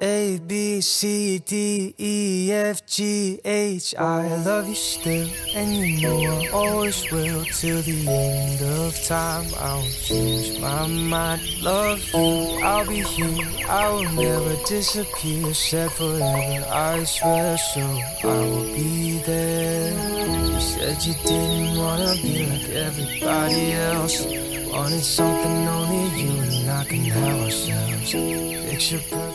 A, B, C, D, E, F, G, H. I love you still, and you know I always will. Till the end of time, I won't change my mind. Love you, I'll be here, I will never disappear. Said forever, I swear, so I will be there. You said you didn't wanna be like everybody else. Wanted something only you and I can have ourselves. Picture perfect.